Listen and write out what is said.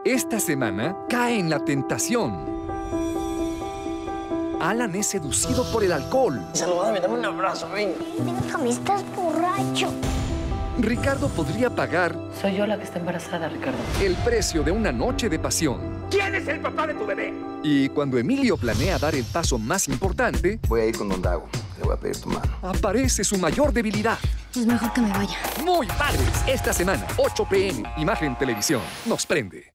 Esta semana cae en la tentación. Alan es seducido por el alcohol. Saludame, dame un abrazo, ven. Déjame, estás borracho. Ricardo podría pagar Soy yo la que está embarazada, Ricardo. el precio de una noche de pasión. ¿Quién es el papá de tu bebé? Y cuando Emilio planea dar el paso más importante, Voy a ir con Don Dago. Le voy a pedir tu mano. aparece su mayor debilidad. Es mejor que me vaya. Muy padres. Esta semana, 8 p.m. Imagen Televisión. Nos prende.